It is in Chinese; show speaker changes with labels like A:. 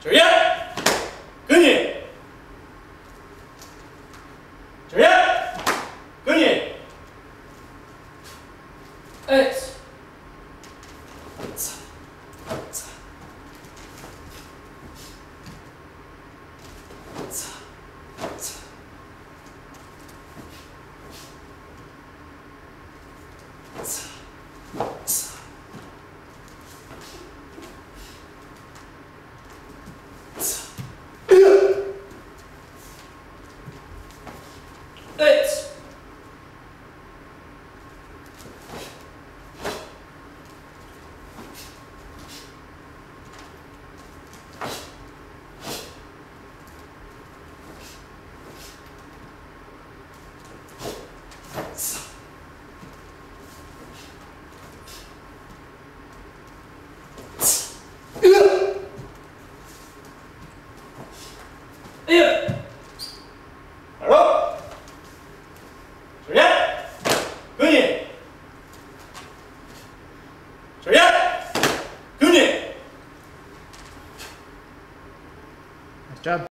A: 九爷，跟你。九爷，跟你。哎，操！操！操！操！操！操！哎！哎呀！好了，首先，跟你。首先，跟你。
B: Nice job.